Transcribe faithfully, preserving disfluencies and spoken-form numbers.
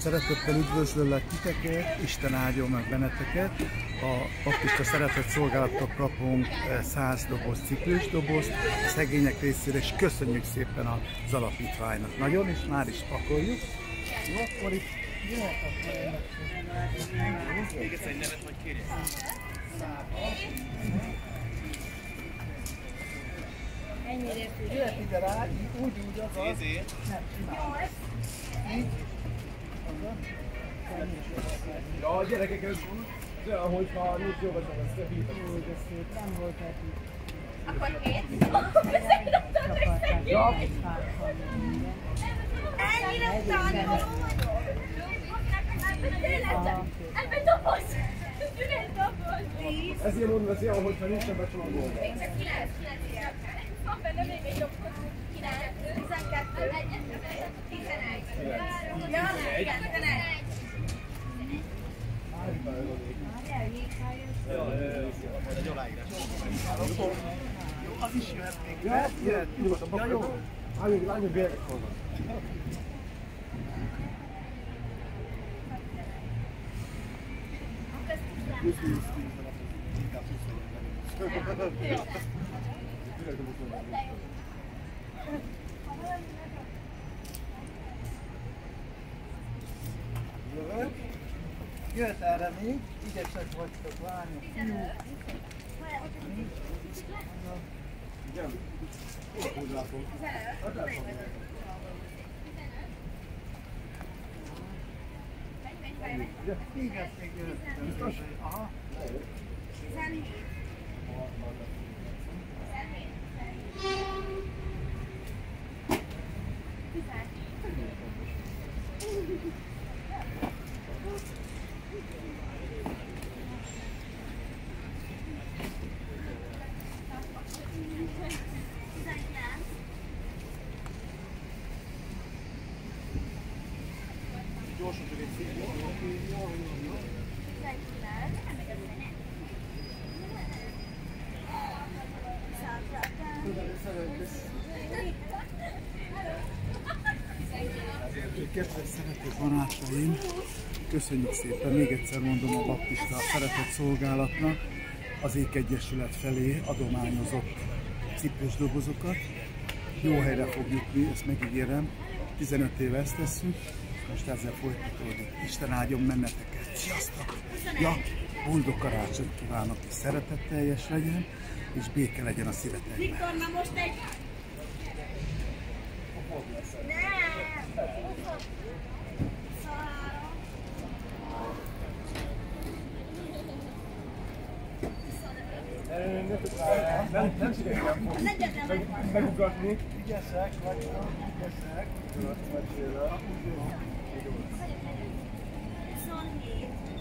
Szeretettel üdvözöllek titeket, Isten áldjon meg benneteket. A baptista szeretett szolgálattól kapunk száz doboz ciklős dobozt a szegények részére, és köszönjük szépen az alapítványnak. Nagyon, és már is pakoljuk. Jó, akkor itt jöhet a még egyszer egy nevet vagy kérjek? Ennyire fű. Jöhet ide rá, úgy, úgy, az az. Nem, csinálj. Így. Ja, a gyerekek, ez olyan, hogyha nincs jó, vagy ezt a hívat. Úgy, ez szép, nem volt eddig. Akkor két? Beszéltem, hogy szegény! Ennyire tanuló vagyok! Ebben doboz! Üres doboz! Tíz! Ezért mondom, ez olyan, hogyha nincs ebben csomagolva. Még csak kilenc, kilenc éve. Van benne még egy doboz. Kilenc, tizenkettő, tizenegy. Ja, igen, tizenegy. Egy aláírás. Az is jöhet még. Jöhet? Jöhet. Ja, jó. Lányok bérek vannak. Jövök. Jöhet erre még, ügyesek vagytok, lányok. Igen. Igen, még jöhet. Biztos? Aha. Gyorsan csak egy szép jó, jó, jó, jó. Kedves szerető barátaim, köszönjük szépen, még egyszer mondom, a baptista szeretett szolgálatnak az Ék Egyesület felé adományozott ciprus dobozokat. Jó helyre fogjuk mi, ezt megígérem, tizenöt éve ezt tesszük, most ezzel folytatódik. Isten áldjon benneteket! Sziasztok! Ja, boldog karácsonyt kívánok, és szeretetteljes legyen, és béke legyen a szívetekben. Viktor, na most egy... Nem, nem sikerül megugatni. Ügyesek vagyok, ügyesek. huszonhét.